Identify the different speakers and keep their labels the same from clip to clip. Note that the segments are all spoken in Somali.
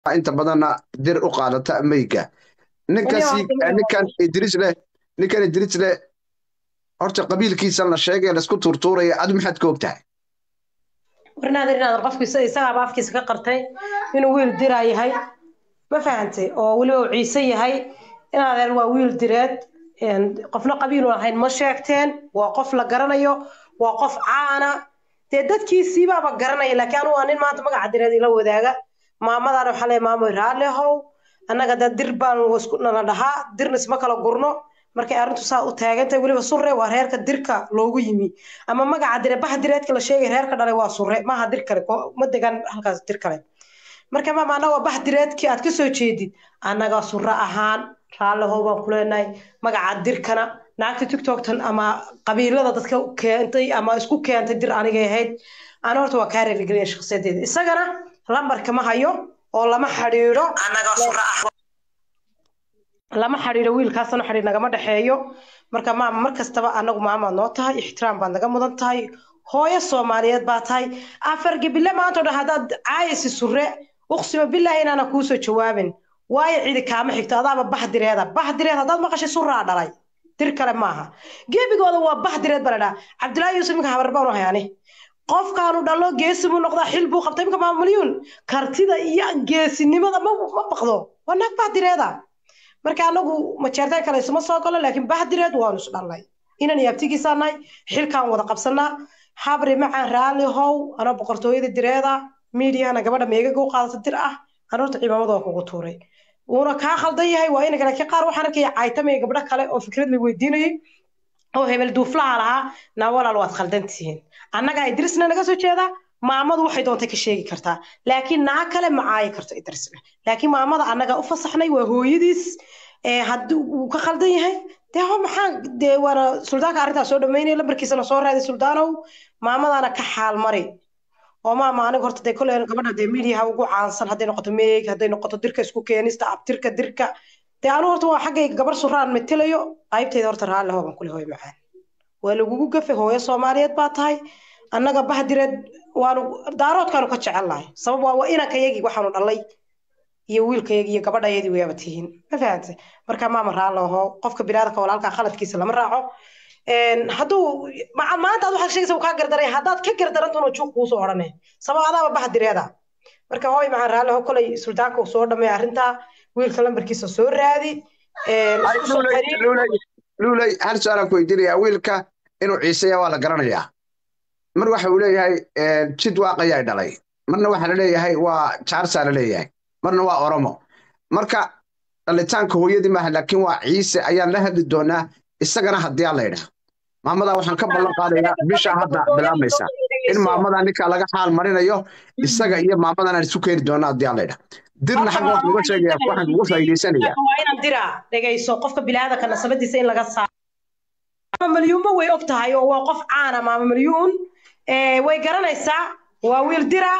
Speaker 1: inta badanna dir u qaadata ameyga ninkan Idris leh horta qabiilkiisa la sheegay la isku turtuuraya aad maxaad ka ogtahay
Speaker 2: warnaadir qofkiisa isaga baafkiisa ka qartay inuu wiil diraa yahay ma fahantay oo waliba uu ciise yahay inaadeer waa wiil direed qofna qabiil u ahayn ma sheegteen waa qof la garanayo waa qof caana dee dadkiisiibaaba garanaya laakiin anigu waa nin maanta magaca direed ila wadaaga maamadan waxaa leeyahay maamo raallehow annaga dad dir baan isku nala dhahaa dirna isma kala gurno markay arrintu saa u taagantay waliba surre waa reerka dirka loogu yimi ama magaca dire baha direedka la sheegay reerka dhalay waa surre maaha dir kale ma degan halkaas dir kale marka maama annaga waa bah direedkii aad ka soo jeedid annaga surre ahaan raallehow baan ku leenahay magaca dirkana naagta tiktoktan ama qabiilada dadka keentay ama isku keentay dir anigay ahayd ana horta waa kaa reergelin shakhsiyadeeda isagana lambarka ma hayo oo lama xiriiro annaga surre ah lama xiriiro wiilkaasna xiriir nagama dhaxeeyo marka maama markastaba anagu maama noo tahay ixtiraam baan naga mudan tahay hooyo Soomaaliyeed baa tahay afar gabile maanta oo hadaad caayisi surre uqsima billahi inana ku soo jawaabin way cidi kaama xigto adaaba bahdireeda hadaad maqashay surraa dhalay dir kale maaha geebigooda waa bahdireed barada Cabdullaahi Yuusuf minka habar baan u hayaani qofkaanu dhalo geesimu noqda xil buu qabtay minka maamuliyun kartida iyo geesinimada ma baqdo wanaag bahdireeda marka anagu ma jeertay kale isma soo galo laakiin bahdireed waanu is dhalay inaan yaabtigiisanay xilkaan wada qabsanaa habri macaan raali how ana boqortooyada direeda meediyaana gabadha meegaga u qaadata dir ah ana horta ciidamada kugu tuuray una ka khaldan yahay waa in kale ka qaar waxaan arkay caaytamay gabadha kale oo fikrad la weydiinayay oo hebel duuflaha lahaa na walaal waad khaldantihiin annaga Idrisna naga soo jeeda maamadu waxay doontay ka sheegi kartaa laakiin naa kale ma caayi karto Idrisna laakiin maamada annaga u fasaxnay waa hooyadiis hadduu ka khaldan yahay dee maxaan dee waana suldaanka arrintaas soo dhameynay lambarkiisana soo raaday suldaanow maamadana ka xaal mari oo maama aniga horta dee kolay gabadha dee midiyaha ugu caansan hadday noqoto meeg hadday noqoto dirka isku keenista abtirka dirka dee anu horta waa xaggay gabar suraan metelayo qaybteeda horta raalli hooban kule hooy macaan waa lagugu gafe hooyo Soomaaliyeed baa tahay annaga bahdireed waanu daaroodkaanu ka jecelnahay sabab waa inankayagii waxaanu dhalay iyo wiilkayagii iyo gabadhayadii wayaba tihiin ma fahantay marka maama raallo qofka biraadka walaalka khaladkiisa lama raaco hadduu maanta aad waxaad sheegaysaa ka gardaray haddaad ka gardaran doono juuq kuu soo odhanay sabab adaaba bahdireeda marka hooy maxaan raallo kolay suldaanka uu soo dhameeyay arrinta wiilka lambarkiisa soo raadi
Speaker 1: luulay hal su'aalan ku weydiinaya wiilka inuu ciiseeya waa la garanayaa mar waxa uu leeyahay jid waaqayaa dhalay marna waxa la leeyahay waa jaarsa la leeyahay marna waa oromo marka dhalitaanka hooyadii maaha laakiin waa ciise ayaan la hadli doonaa isagana haddii aan la yidhaah maamada waxaan ka ballan qaadayaa bisha hadda bilaamaysa in maamada ninka laga xaal marinayo isaga iyo maamadan aan isu keeni doonaa haddii aan la yidhaah dirna xagga wax uga sheegaya waxaan uga faa'iidaysanayaa
Speaker 2: waa inaan dira dhagayso qofka bilaadanka nasabadiisa in laga saaro malyuun way og tahay oo waa qof caana maama malyuun way garanaysaa waa wiil dira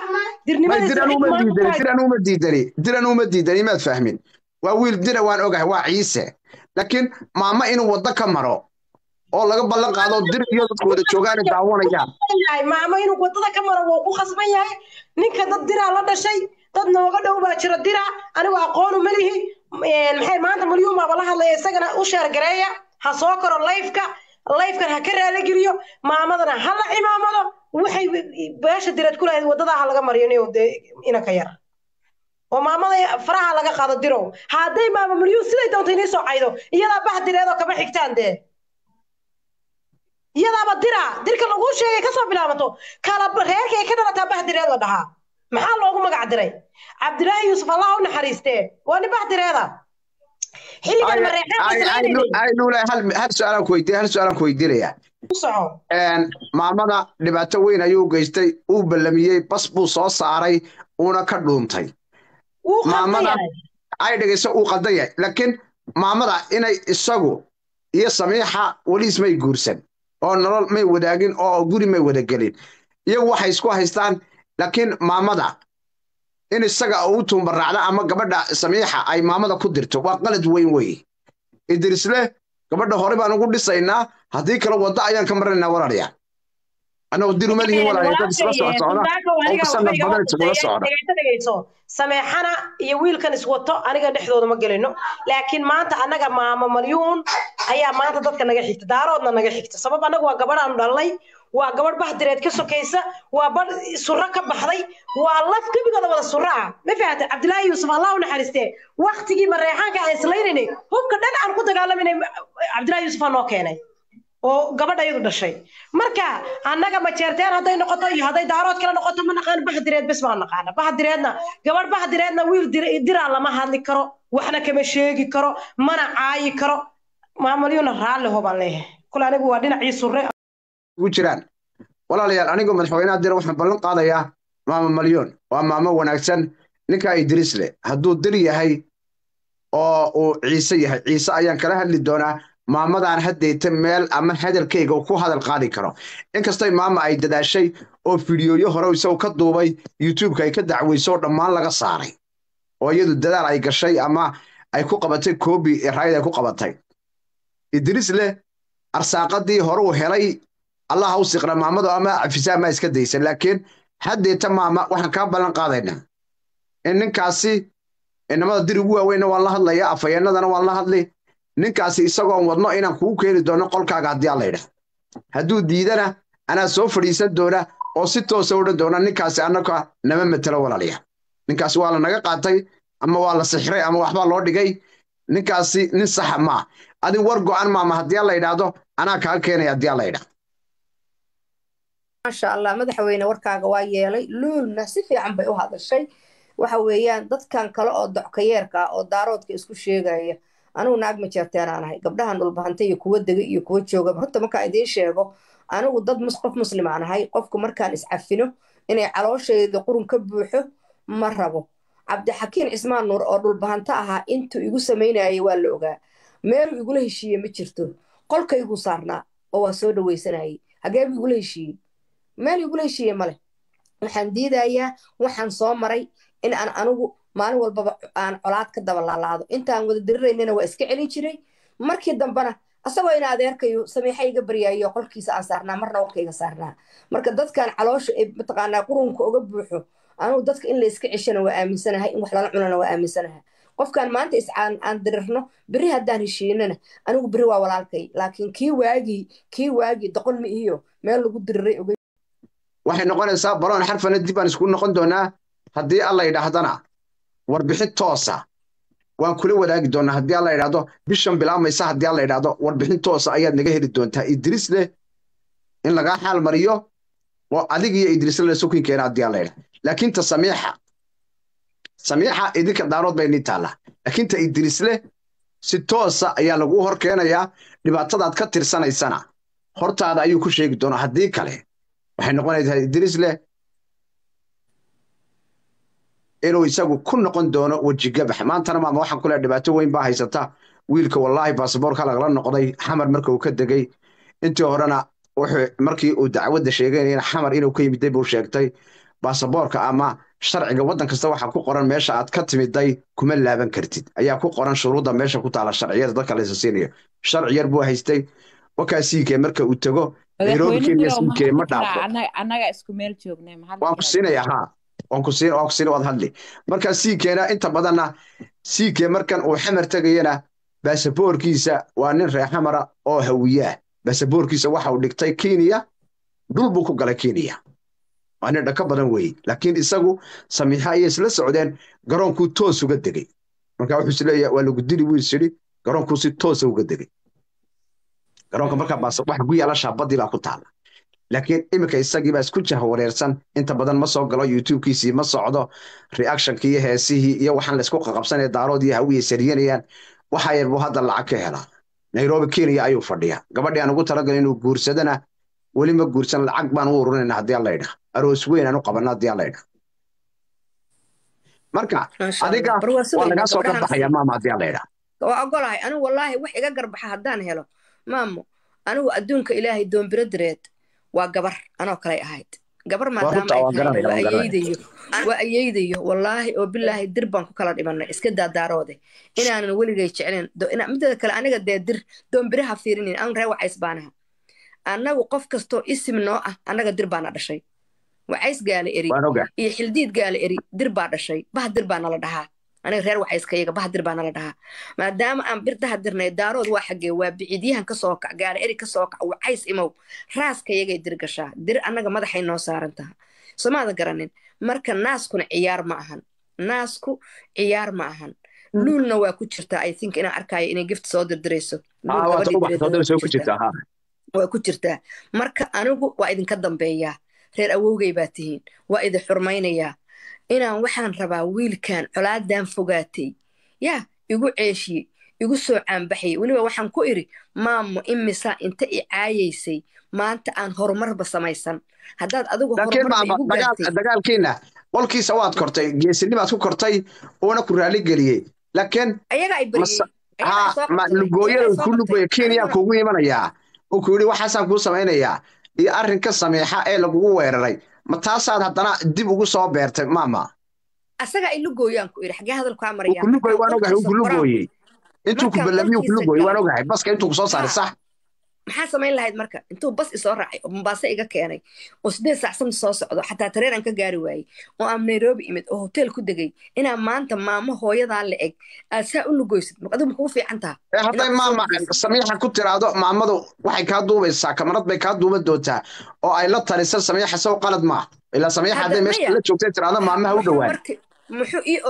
Speaker 2: diran uma diidani maad fahmin waa wiil dira waan ogahay waa ciise laakiin maama inuu waddo ka maro oo laga ballan qaado dir iyo dadku wada joogaan daawanayaan maama inuu waddada ka maro wuu ku khasban yahay ninka dad dira la dhashay dad nooga dhow baa jira dira anigu aqoon uma lihi maxay maanta malyuun baa la hadlaya isagana u sheer gareeya ha soo koro live-kan ha ka raali geliyo maamadana ha la cimaamado waxay beesha direed ku lahayd waddada ha laga mariyo inanka yar oo maamada faraha laga qaado dirow hadday maama malyuun siday doonto inay soo caydo iyadaa bah direedoo kama xigtaan dee iyadaaba dirka lagu sheegay kasoo bilaabato kala reerka ay ka dhalataa bah direed la dhahaa maxaa loogu magac diray Cabdullaahi Yuusuf Allah u naxariistee waa nin bah direeda xilligan
Speaker 1: hal su'aalan ku weydiinaya maamada dhibaato weyn ayuu geystay uu ballamiyey bas buu soo saaray uuna ka dhuuntay maamada ay dhageyso uu qaldan yahay laakiin maamada inay isagu iyo Samiixa waliis may guursan oo nolol may wadaagin oo guri may wada gelin iyagu waxay isku haystaan laakiin maamada in isaga uu tumbaracda ama gabadha Samiixa ay maamada ku dirto waa qalad weyn weey Idris leh gabadha hore baan ugu dhisaynaa haddii kale wadda ayaan ka marnaynaa walaalayaal أنا وديرو مالي ولا يدرس رسول صعدة أو كسرنا بدل تقول صعدة
Speaker 2: سماحنا يويل كان سوته أنا قاعد نحضر ما قلنا لكن ما أنت أنا قاعد مع مليون أيام ما أنت ضد نجح دارودنا نجح سبب أنا وقبل عن الله وقبل بحضرت كسو كيسة وقبل سرعة كبحري والله كيف قدر ولا سرعة ما في عبد الله يوسف الله ونحرسته وقت جي مريحان كأسليني هم كذا أنا كنت قال من عبد الله يوسف أنا كيني oo gabadha ayadu dhashay marka annaga ma jeerteen haday noqoto iyo haday daarood kala noqoto ma naqaan baxdireed bas ma naqaan baxdireedna gabadh baxdireedna wiil dira lama hadli karo waxna kama sheegi karo mana caayi karo maamuliyuna raali hoban leeyahay kula anigu waa dhinacii surre
Speaker 1: ugu jiraan walaalayaal anigu madaxweynaha dir waxaan ballan qaadayaa maama malyoon waa maamo wanaagsan ninka Idris le hadduu dir yahay oo uu ciise yahay ciise ayaan kala hadli doonaa maamadan haddeeta meel ama hadalkayga ku hadal qaadi karo inkastoo maama ay dadaashay oo fiidiyoyo hore isoo ka duubay YouTube-ka ay ka dacwayso dhammaan laga saaray oo iyadu dadaal ay gashay ama ay ku qabatay koobi raayid ay ku qabatay Idris le arsaaqadii hore uu helay Allah u siqra maamadu ama afisa ma iska daysan laakiin haddeeta maama waxaan ka ballan qaadaynaa in ninkaasi inamada dir ugu waaweyn waa la hadlaya afayeenadana waa la hadlay ninkaasi isagoo wadno inaan kugu keeni doono qolkaaga haddii alla yidhaah hadduu diidana anaa soo fadhiisan doona oo si toosa odhan doona ninkaasi annaka nama matelo walaalayaal ninkaasi waa la naga qaatay ama waa la sixray ama waxbaa loo dhigay ninkaasi nin saxa maa adin war go-an maama haddii alla yidhaahdo anaa kaa keenaya haddii alla yidhaah
Speaker 3: maasha allah madaxweyne warkaaga waa yeelay luulna si fiican bay u hadashay waxa weeyaan dadkan kale oo dockayeerka oo daaroodka isku sheegaya anigu naag ma jeerteen aan ahay gabdhahan dhulbahantay iyo kuwa degay iyo kuwa jooga horta markaan idiin sheego anigu dad qof muslim aan ahay qofku markaan iscafino inay caloosheeda qurun ka buuxo ma rabo cabdixakiin cismaan nuur oo dhulbahanto ahaa intuu igu samaynayay waa la ogaa meelu igula heshiiye ma jirto qolkaygu saarnaa oo waa soo dhawaysanayay hageebu igula heshiiyey meel igula heshiiye male waxaan diidayaa waxaan soo maray in aan anigu maalin walbaba aan colaad ka daba laalaado intaan wada diriraynana waa iska celin jiray markii dambana asagoo in adeerkayo sameexa iga baryayo qolkiisa aan saarnaa marna warkayga saarnaa marka dadkan caloosha ay mataqaanaa qurunka uga buuxo anigu dadka in la iska ceshana waa aaminsanahay in wax lala cunana waa aaminsanahay qofkan maanta aan dirirno beri haddaan heshiinana anigu beri waa walaalkay laakiin kii waagii doqon ma iyo meel lagu diriray
Speaker 1: waxay noqonaysaa baroon xarfana dib aan isku noqon doonaa haddii alla yidhaahdana warbixin toosa waan kula wadaagi doonaa haddii alla yidhaahdo bishan bilaamaysa haddii alla yidhaahdo warbixin toosa ayaad naga heli doontaa Idris le in lagaa xaal mariyo oo adig iyo Idris le sukin keena haddii alla yidhaahdo laakiin ta samiixa idinka daarood bay nii taala laakiin ta Idris le si toosa ayaa lagu hor keenayaa dhibaatadaad ka tirsanaysana hortaada ayuu ku sheegi doonaa haddii kale waxay noqonaysaa Idris le inuu isagu ku noqon doono wajigabax maantana maama waxaan kule dhibaato weyn baa haysata wiilka wallaahi baasaboorka lagala noqday xamar marka uu ka degay intii horena wuxuu markii uu dacwadda sheegaynayna xamar inuu ka yimiday buu sheegtay baasaboorka ama sharciga waddan kasta waxaa ku qoran meesha aad ka timiday kuma laaban kartid ayaa ku qoran shuruudda meesha ku taala sharciyada dadka la siinayo sharci yar buu haystay wakaa siikee marka uu tago Nairobi Kenya siikee ma dhaafo
Speaker 4: anaga isku meel joognay
Speaker 1: waan ku siinayaa haa waan ku siin wad hadli marka siikeena inta badanna siikee markan uu xamar tagayana baasaboorkiisa waa nin reer xamara oo hawiyaa baasaboorkiisa waxa uu dhigtay Kenya dhul buu ku galay Kenya waa nin dhaka badan weeye laakiin isagu samiixa ay isla socdeen garoonkuu toos uga degay marka wuxuu isleeyahay waa lagu dili wiil sidii garoonkuu si toos uga degay garoonka marka baasaboor waxa ku yaala shaabadii baa ku taala laakiin imika isagii baa isku jahawareersan inta badan ma soo galo YouTube-kiisii ma socdo reaction-kii iyo heesihii iyo waxaan la isku qaqabsanay daarood iyo hawiye sariyanayaan waxa yar buu hadda lacag ka helaa Nairobi Kenya ayuu fadhiyaa gabadhii aan ugu talagalay inuu guursadana weli ma guursan lacag baan u ururinaynaa haddii alla yidhaah aroos weyn aan u qabanaa haddii alla yidhaah marka adiga waa laga soo garbaxaya maama haddii alla yidhaah
Speaker 3: waa ogolahay anigu wallaahi wax iga garbaxa haddaan helo maamo anigu adduunka ilaahay doombiro direed waa gabar anoo kale ahayd gabar maadaama waa ayeydayo wallaahi oo bilaahi dir baan ku kala dhimanay iska daadaarooday inaanan weligay jeclayn midada kale aniga dee dir doombiraha fiirinin aan ree wacays baanaha annagu qof kastoo isim noo ah annaga dir baana dhashay wacays gaala eri iyo xildiid gaala eri dir baa dhashay bah dir baa nala dhahaa aniga reer wacayskayaga bah dir baa nala dhahaa maadaama aan birdaha dirnay daarood waa xaggee waa biciidyahan ka soo kac gaala eri ka soo kac wacays imow raaskayagay dir gashaa dir annaga madaxay noo saaran taha somaada garanin marka naaskuna ciyaar ma ahan naasku ciyaar ma ahan luulna waa ku jirtaa I think inaan arkaayo inay gift soo dirdirayso waa ku jirtaa marka anigu waa idinka dambeeyaa reer awowgay baa tihiin waa idin xurmaynayaa inaan waxaan rabaa wiilkan colaadan fogaatay yaa igu ceeshiyey igu soo caanbaxayay weliba waxaan ku iri maamo imisa inta i caayaysay maanta aan horumarba samaysan haddaad adigu
Speaker 1: dagaalkiina qolkiisa waad kortay geesinimaad ku kortay uuna ku raali geliyey laakiin
Speaker 3: ayaga ay bariyey
Speaker 1: lugooyada ku lugooya Kenya kugu imanayaa oo ku yiri waxaasaan kuu samaynayaa iyo arrinka sameexa ee lagugu weeraray ma taasaad haddana dib ugu soo beertay maama
Speaker 3: asaga ay lugooyaan ku iri xagee hadalku ka maraya
Speaker 1: lugooy waan ogahay uu lugooyay intuu ku balamiyo ku lugooy waan ogahay baska intuu ku soo saaray sax
Speaker 3: maxaa samayn lahayd marka intuu bas isoo raacay oo Mombasa iga keenay oo 8 saac soo socdo xataa tareen aan ka gaari waayay oo aan Nairobi imid oo hotel ku degay inaan maanta maamo hooyadaa la eg aad saa u lugoysid maqadu ma ku fiican tahay
Speaker 1: hadday maama samiixa ku tiraado maamadu waxay ka duubaysaa kamarad bay ka duuba doontaa oo ay la taliso samiixa soo qalad ma ila samiixa hadday meesha la joogtay tiraado maamaha u dhawaan
Speaker 3: muxuu ii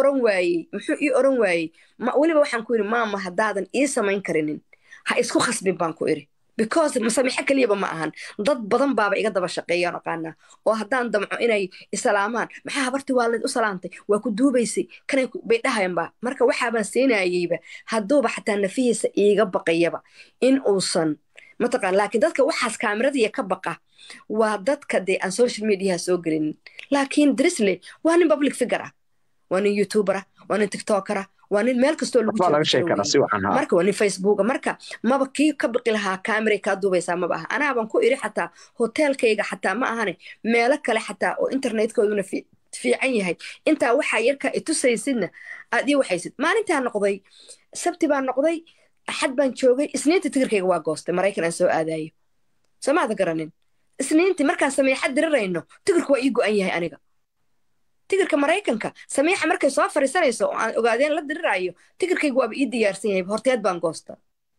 Speaker 3: oran waayay ma waliba waxaan ku yiri maama hadaadan ii samayn karinin ha isku khasbin baan ku iri because masamiixa kaliya ma ahan dad badan baaba iga daba shaqeeyaan aqaana oo hadaan damco inay islaamaan maxaa habartii waalid u salaantay waa ku duubaysay kanay bay dhahayanba marka waxa baan seenayayba haduuba xataa nafiisa iiga baqayaba in uusan mataqaan laakiin dadka waxaas kaamiradiya ka baqa waa dadka aan social media soo gelin laakiin Drisley waa nin public figure ah waa nin YouTuber ah waa nin TikToker ah waa nin meel kastoo lagu jiro marka waa nin Facebook marka maba kii ka baqi lahaa kaamira ka duubaysaa maba aha anaa baan ku iri xataa hotelkayga xataa ma ahane meelo kale xataa oo internetkooduna fiican yahay intaa waxaa yarka itusaysidna aad ii waxaysid maalintaan noqday sabti baan noqday axad baan joogay isniinta tigirkayga waa goostay Mareykan aan soo aadayo samaada garanin isniintii markaan sameexad dirirayno tigirku waa ii go'an yahay aniga tigirka Mareykanka sameexa markay soo fariisanayso oo aan ogaadeen la dirirayo tigirkaygu waa ii diyaarsan yahay horteed baan goostay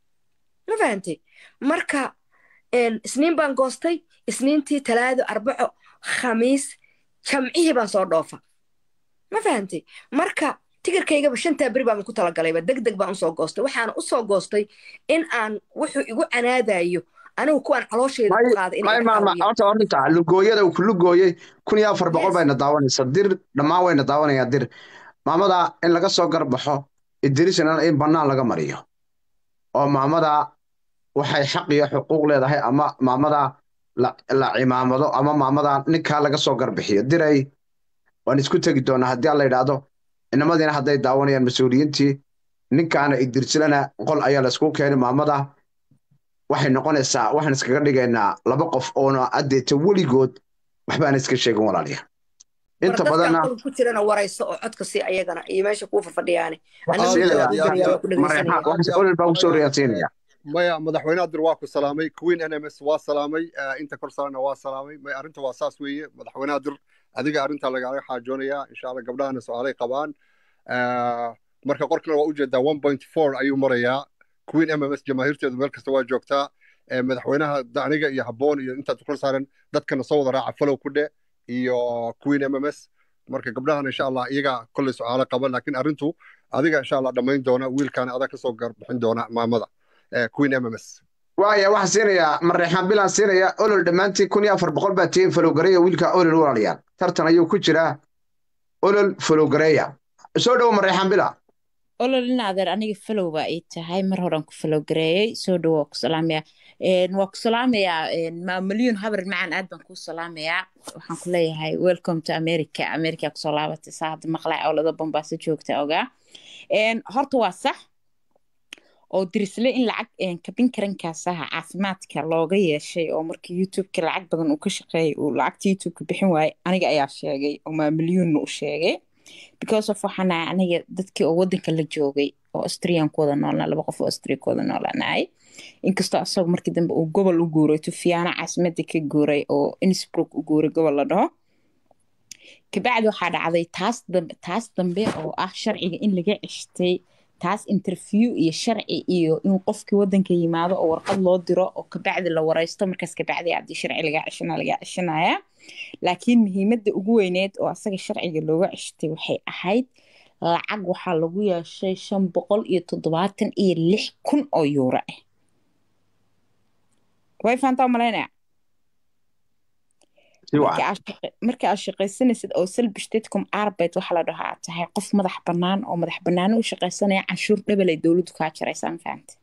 Speaker 3: ma fahantay marka isniin baan goostay isniintii talaado arbaco khamiis jamcihii baan soo dhoofa ma fahantay marka tigirkaygaba 5 bari baan ku talagalay degdeg baan soo goostay waxaan u soo goostay in aan wuxuu igu canaadayo anigu kuwan caloosheeda ku qaaday
Speaker 1: inay maama horta horta lugooyada uu ku lugooyay 1400 bayna daawanaysa dir dhamaan wayna daawanaya dir maamada in laga soo garbaxo idriisana in banaan laga mariyo oo maamada waxay xaq iyo xuquuq leedahay ama maamada la cimaamado ama maamada ninka laga soo garbixiyo diray waan isku tagi doonaa haddii la yiraahdo inamadina hadday daawanayaan mas'uuliyiintii ninkaana idriislana qol ayaa la isku keenay maamada waxay noqonaysaa waxaan iskaga dhigaynaa laba qof oo adeeta weligood waxbaan iska sheegin walaaliya inta badanna
Speaker 3: ku jirana warayso oo codka si ayagana iyo meesha ku fadhiyaan
Speaker 5: maya madaxweynaha dir waa ku salaamay Queen NMS waa salaamay inta korsaana waa salaamay may arinta waa saas weeye madaxweynaha dir adiga arinta laga xaajoonaya insha Allah gabdhahana su'aalay qabaan marka qorkana waa u jeedaa 1.4 ayuu marayaa Queen MMS jamaahiirteedu meel kasta waa joogtaa madaxweynaha aniga iyo haboon iyo inta kor saaran dadkana soo wada raaca follow ku dhe iyo Queen MMS marka gabdhahana insha Allah iyaga kulli su'aalo qaban laakiin arintu adiga insha Allah dhameyn doona wiilkan adag ka soo garbixin doona maamada Queen MMS
Speaker 1: waaya waxa siinaya Mareexan bilan siinaya olol dhamaantii 1400 baa tiin follow gareeya wiilka olol walaaliyaan tartan ayuu ku jiraa olol follow gareeya soo dhaw Mareexan bilan
Speaker 4: ololina adeer aniga follow baa ii tahay mar horan ku follow gareeyay soo dhaw ku salaamaya waa ku salaamaya ma milyan habar macaan aad baan ku salaamaya waxaan ku leeyahay welcome to America ku soo laabatay saad maqlay awlada Mombasa joogta ogaa horta waa sax oo Drisley in lacag kabin karankaasaha caafimaadka looga yeeshay oo markii YouTube-ka lacag badan uu ka shaqeeyay uu lacagta YouTube-ka bixin waayay aniga ayaa sheegay oo ma milyan u sheegay because of waxana aniga dadkii oo wadanka la joogay oo Austrian kooda noolna laba qof oo Austria kooda noolanaay inkastoo asagu markii dambe uu gobol u guuray Tufiana caasimadda ka guuray oo Innsbruck u guuray gobol la dhaho kabacdi waxaa dhacday taas dambe oo ah sharciga in laga cishtay taas interview iyo sharci iyo in qofkii wadanka yimaado oo warqad loo diro oo kabacdi la wareysto markaas kabacdi haddii sharci laga cishanaya laakiin muhiimadda ugu weyneed oo asaga sharciga looga cishtay waxay ahayd lacag waxaa lagu yeeshay 576,000 oo euro ah way faantaa malaynaya marka aad shaqaysanaysid oo selbstständigum Arbeit waxa la dhahaa tahay qof madax bannaan u shaqaysanaya canshuur dhabal ay dawladdu kaa jaraysaa fahamtay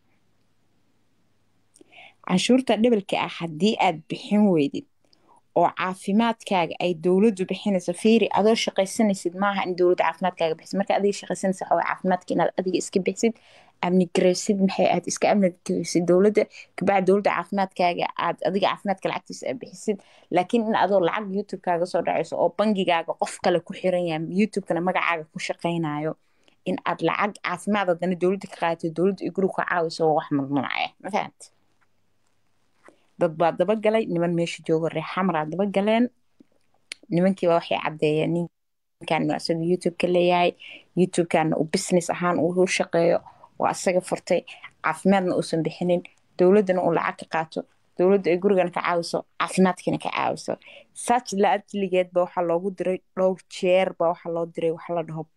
Speaker 4: canshuurta dhabalka ah haddii aad bixin weydid oo caafimaadkaaga ay dawladdu bixinayso fiiri adoo shaqaysanaysid maaha in dawladda caafimaadkaaga bixiso marka adiga shaqaysanaysid waxa caafimaadka inaad adiga iska bixisid amni garaysid maxay aad iska amni garaysid dawladda kabacdi dawladda caafimaadkaaga aad adiga caafimaadka lacagtiisa aad bixisid laakiin in adoo lacag YouTube-kaaga soo dhacayso oo bangigaaga qof kale ku xiran yahay YouTube-kana magacaaga ku shaqaynayo in aad lacag caafimaad adana dawladda ka qaadato dawladda ay guriga ka caawiso waa wax mamnuuc ah ma fahamtay dad baa daba galay niman meesha jooga reer xamra daba galeen nimankii baa waxay cadeeyeen ninkan asaga YouTube ka leeyahay YouTube-kan uu business ahaan uu shaqeeyo waa asaga furtay caafimaadna uusan bixinin dawladana uu lacag ka qaato dawladda ay gurigana ka caawiso caafimaadkina ka caawiso such la adligeed baa waxaa loogu diray dhowr jeer baa waxaa loo diray waxa la dhaho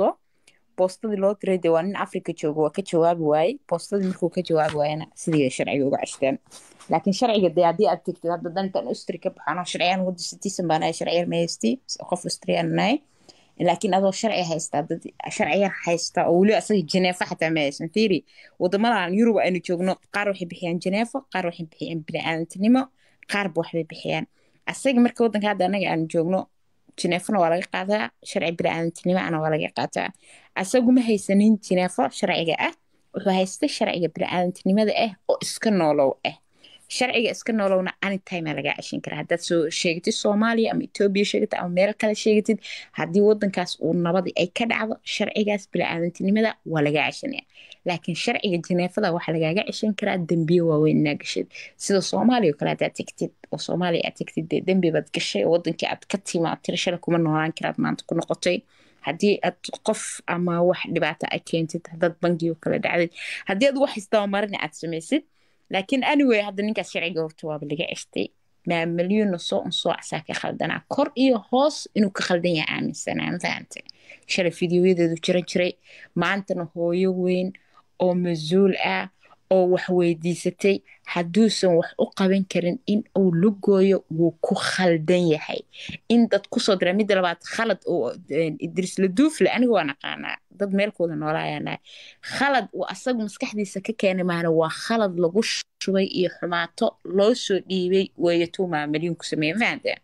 Speaker 4: boostadii loo diray dee waa nin Afrika jooga waa ka jawaabi waayey boostadii markuu ka jawaabi waayana sidii sharciga uga cishteen laakiin sharciga dee haddii aad tegtid hadda dantan Austria ka baxano sharciyan wadda citizen baan ay sharciyan mahaystii qof Austrian nahay laakiin adoo sharci haysta dad sharciyan haysta oo wali asaga Geneva xataa ma haysan fiiri wadamadan Yurub aynu joogno qaar waxay bixiyaan Geneva qaar waxay bixiyaan bini'aadantinimo qaar waxay bixiyaan asaga marka wadanka hadda anaga aan joogno Geneva waa laga qaadaa sharci bini'aadantinimo ana waa laga qaataa asagu ma haysanin Geneva sharciga ah wuxuu haystay sharciga bini'aadantinimada ah oo iska noolow ah sharciga iska noolowna anytime laga cishin karaa haddaad soo sheegatid Soomaaliya ama Itoobiya sheegatid ama meel kale sheegatid haddii wadankaas uu nabadi ay ka dhacdo sharcigaas bini'aadantinimada waa laga cishanaya laakiin sharciga Geneva waxa lagaga cishan karaa dambiyo waaweyn naagashid sida Soomaaliya kale haddaad tagtid oo Soomaaliya aad tagtid dambi baad gashay oo wadankii aad ka timaatay shalay kuma noolaan karaad maanta ku noqotay haddii aad qof ama wax dhibaato ay keentid haddaad bangiyo kale dhacdid haddii aad wax isdabamarin aad samaysid laakiin anyway hadda ninkaas sharciga horta waaba laga cishtay maa milyan soo asaa ka khaldanaa kor iyo hoos inuu ka khaldan yahay aaminsanaa ma fahantay shalay fiidiyoyadeedu jiray maantana hooyo weyn oo mas-uul ah oo wax weydiisatay hadduusan wax u qaban karin in uu lugooyo wuu ku khaldan yahay in dad kusoo dira midda labaad khalad oo Idris Laduufle aniga waan aqaanaa dad meelkooda noolaayana khalad uu asagu maskaxdiisa ka keenay maana waa khalad lagu shubay iyo xumaato loo soo dhiibay weeyo 2 milyan ku sameeyay fahanteen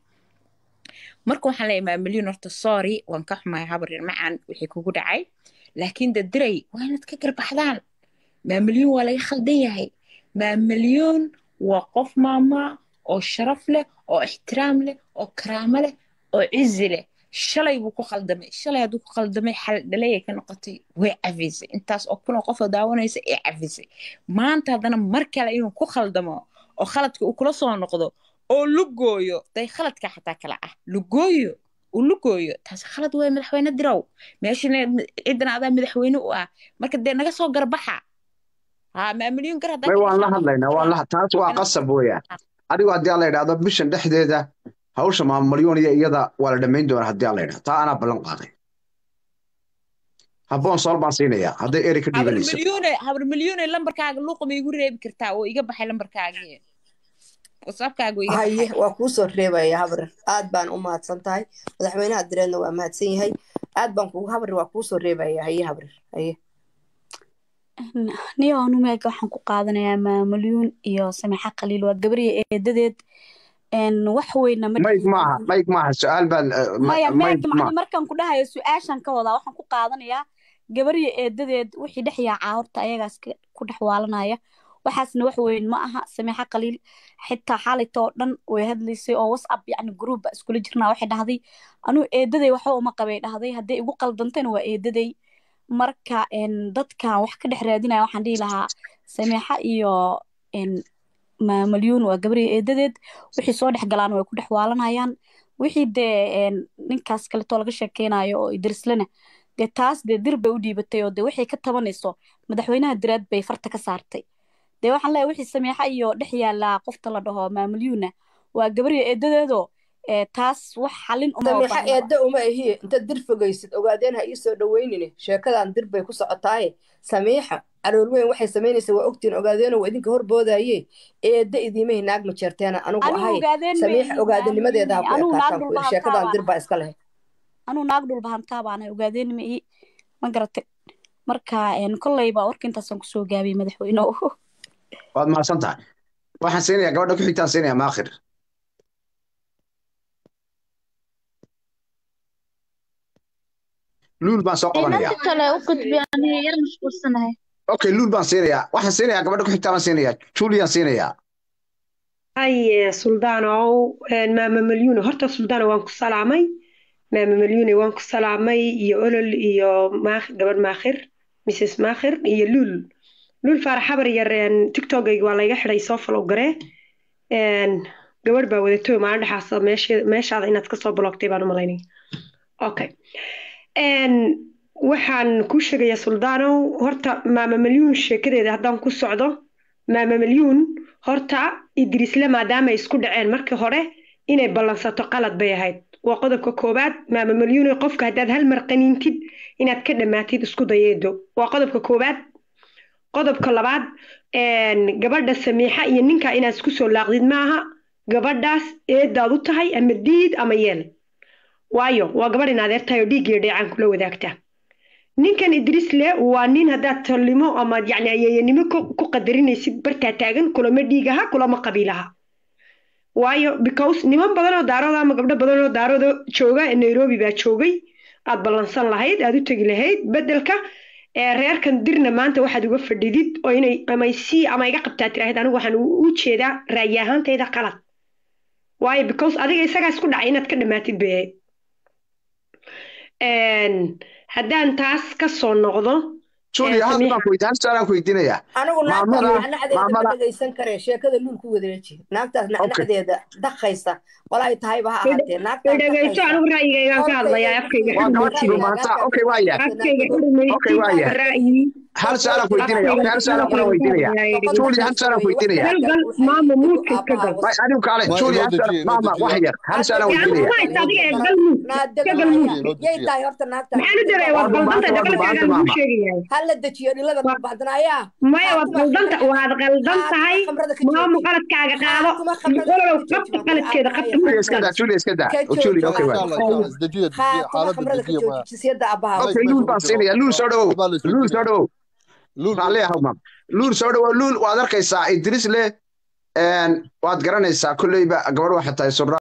Speaker 4: marka waxaan leeyahay milyan horta sorry waan ka xumahay habar yar macaan wixii kugu dhacay laakiin diray waa inaad ka garbaxdaan milyan waa laga khaldan yahay milyan waa qof maama oo sharaf leh oo ixtiraam leh oo karaamo leh oo cizi leh shalay buu ku khaldamay shalay hadduu ku khaldamay xal dhalay ka noqotay way cafisay intaas oo kun oo qof oo daawanaysa ee cafisay maanta haddana mar kale inuu ku khaldamo oo khaladka uu kula soo noqdo oo lugooyo day khaladka xataa kala ah lugooyo taas khalad way madaxweyne dirow meeshana ciidan adaa madaxweyne u ah marka dee naga soo garbaxa ما مليون قرا
Speaker 1: ما والله هذا والله تاس وقصب ويا أديو هدي الله يرضى بيشن دحدة ده هوش ما مليون يدا ولا دمين دور هدي الله يرضى تا أنا بلن قاضي هبون صار بانسينه يا هذا إيريك ديفنيس
Speaker 4: هبر مليون لمبر كاغ لوق ما يقول ريب كرتا oo iga baxay lambar kaaga wasabkaagu iga
Speaker 3: haye waa ku soo reebaya habar aad baan u mahadsantahay madaxweynaha direedna waa mahadsan yahay aad baan kugu habar waa ku soo reebaya haye habar haye
Speaker 6: niyo anu meelka waxaan ku qaadanayaa maamulyuun iyo samixa qaliil waa gabriye eedadeed wax weyna
Speaker 1: mayg maaha su'aal baan
Speaker 6: markaan ku dhahayo su'aashan ka wadaa waxaan ku qaadanayaa gabriye eedadeed wixii dhex yaacaa horta ayagaas ku dhex waalanaya waxaasna wax weyn ma aha samixa qaliil xitaa xaalitoo dhan way hadlaysay oo WhatsApp yacni group iskula jirnaa waxay dhahday anuu eedaday waxa uma qabay dhahday hadday igu qaldantayna waa eedaday marka dadkan wax ka dhex raadinaya waxaan dhihi lahaa sameexa iyo malyuun waa gabadhii eedadeed wixii soo dhex galaan way ku dhex waalanayaan wixii dee ninkaas kaleetoo laga sheekeynayo oo idrislena dee taas dee dir bay u dhiibatay oo dee waxay ka tabanayso madaxweynaha diraad bay farta ka saartay dee waxaan leeyahay wixii sameexa iyo dhex yaallaa qofta la dhaho maamalyuuna waa gabadhii eedadeedoo taas wax xalin
Speaker 3: sameexa eedda uma ahi inta dir fogaysid ogaadeen ha ii soo dhaweynine sheekadan dir bay ku socotaaye sameexa calool weyn waxay samaynaysaa waa ogtiin ogaadeeno waa idinka horboodaye eedda idiimay naag ma jeerteena anigu ahay sameexa ogaadanimadeeda ha ku ekaataan sheekadan dir baa iska lehay
Speaker 6: anuu naag dhulbahantaa baana ogaadeen ma ii ma garatay marka kolleyba warka intaasaan kusoo gaabiyey madaxweyne
Speaker 1: waad mahadsan tahay waxaan siinayaa gabadha ku xigtaan siinayaa maakhir luul baan soo qabanayaa okay luul baan siinayaa waxaan siinayaa gabadha ku xigtaan baan siinayaa julian siinayaa
Speaker 2: haye suldaanow maama malyuune horta suldaano waan ku salaamay maama malyuune waan ku salaamay iyo olol iyo gabadh maakhir mrs maakhir iyo luul faarax habar yar tiktokayga waa layga xidhay soo follow garee gabadh baa wadatay maalin dhexaasa meeshaada inaad ka soo bloogtay baan u malaynay okay waxaan kuu sheegayaa suldaanow horta maama malyuun sheekadeeda haddaan ku socdo maama malyuun horta idrisle maadaama ay isku dhaceen markii hore inay ballansato qalad bay ahayd waa qodobka koowaad maama malyuun qofka haddaad hal mar qaniintid inaad ka dhammaatid isku dayeedo waa qodobka koowaad qodobka labaad gabadha sameexa iyo ninka inaad isku soo laaqdid maaha gabadhaas eedaad u tahay ama diid ama yeel waayo waa gabadh in adeertahay oo dhiiggiyo dheecaan kula wadaagta ninkan idrisle waa nin haddaad tallimo ama yacni ayeeyanimo ku qadarinaysid bartaa taagan kulama dhiigaha kulama qabiilaha waayo because niman badan oo daarooda ama gabdho badan oo daarooda jooga nairobi baa joogay aad ballansan lahayd aad u tegi lahayd beddelka reerkan dirna maanta waxaad uga fadhidid oo inay ama iga qabtaa tiraahid anigu waxaan u jeedaa raayi ahaantayda qalad waayo because adiga isagaa isku dhacay inaad ka dhammaatid bay haddaan taas ka soo noqdo
Speaker 1: su'aalaan ku weydiinayaa
Speaker 3: anigu naagtaas nacnadeeda ma dhagaysan karee sheekada luul ku wadeeji naagtaas nacnadeeda dakaysa walay tahayba ha ahaatee
Speaker 2: naagtaasdhagayso anigu ra'yigaygaan ka hadlayaa afkayga
Speaker 1: hal su'aalaan ku weydiinayaa juuli hal su'aalaan ku weydiinayaa
Speaker 2: maama muudka iska gal
Speaker 1: adigu kaale juuli maama wax yar hal su'aalaan weydiinayaa
Speaker 3: yay tahay horta naagtaas
Speaker 2: maxaan u daray waa baldanta dhabalkaagaan kuu sheegayaa
Speaker 3: hala dejiyo dhilada baxdanaaya
Speaker 2: maya waad qaldan tahay maamu qaladkaaga qaado ololow qabta qaladkeeda qabta
Speaker 1: juuli iska daa juuli okay luul baan siinayaa luul soo dhawow luul soo dhawow luul waad arkaysaa idris leh waad garanaysaa kolleyba gabadh waxay tahay